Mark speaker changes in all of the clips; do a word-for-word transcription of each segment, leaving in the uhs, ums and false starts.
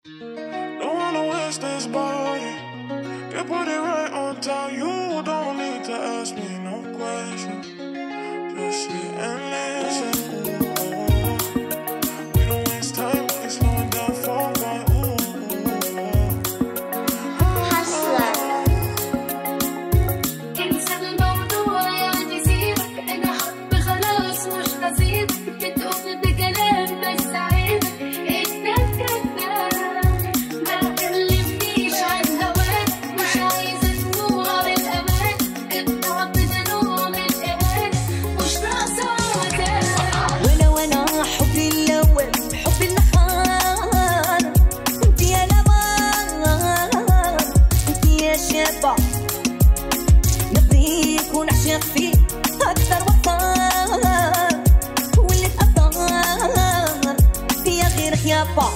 Speaker 1: Don't wanna waste this body. Can put it right on time. You don't need to ask me no questions. Just sit and listen. We don't waste time. It's slowing down for my ooh.
Speaker 2: Hustler.
Speaker 3: انسى الموضوع يعني سيبك، انا حب خلاص مش نصيب، بتقول بكلام بس عيب انك كذاب، ما تكلمنيش عن هواك، مش عايزة دموع بالامان، التعب ده نوع من الامان، مش ناقصة عذاب.
Speaker 4: وانا وانا حبي الاول حبي النهار، انت يا لمار انت يا شابة، نبغيك ونعشق فيك اكثر واكثر، واللي تقدر فيا غيرك يابا،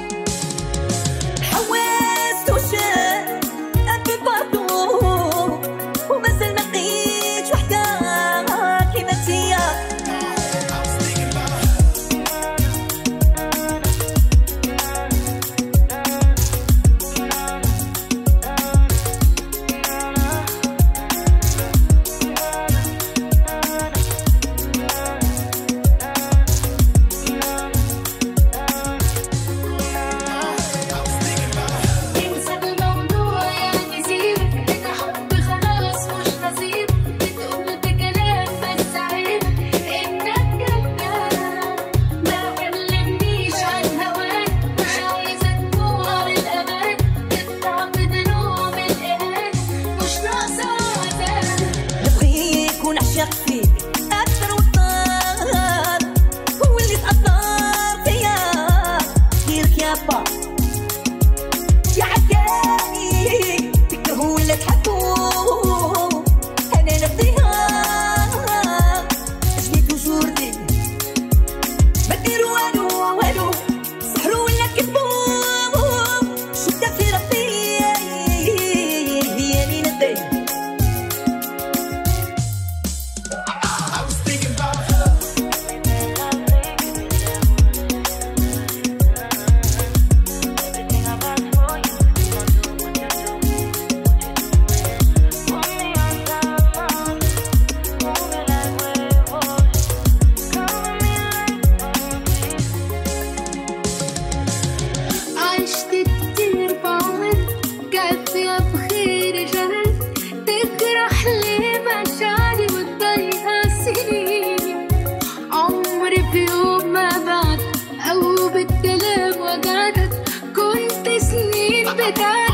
Speaker 4: حوست وشاف أبي برضو ومازال ما لقيتش وحدة كيما انتيا.
Speaker 3: انسى الموضوع يعني سيبك، انا حب خلاص مش نصيب، بتقول بكلام بس عيب انك كذاب، ما كلمنيش عن هواك، مش عايزة دموع بالامان، التعب ده نوع من الامان، مش ناقصة عذاب.
Speaker 4: نبغيك ونعشق فيك أكثر واكثر، واللي تقدر فيا غيرك يابا، يا عجاني تكرهوا ولا تحبوا، أنا نبغيها أجلي توجور دي، ما ديروا والو والو، سحروا ولا كذبوا، شدة في ربي هي اللي ندي.
Speaker 3: عشت كتير بعمر كافية بخير جهل، تجرح لي مشاعري وتضيع سنين، عمري في يوم ما بعد أو بالكلام وجعتك، كنت سنين بتعدي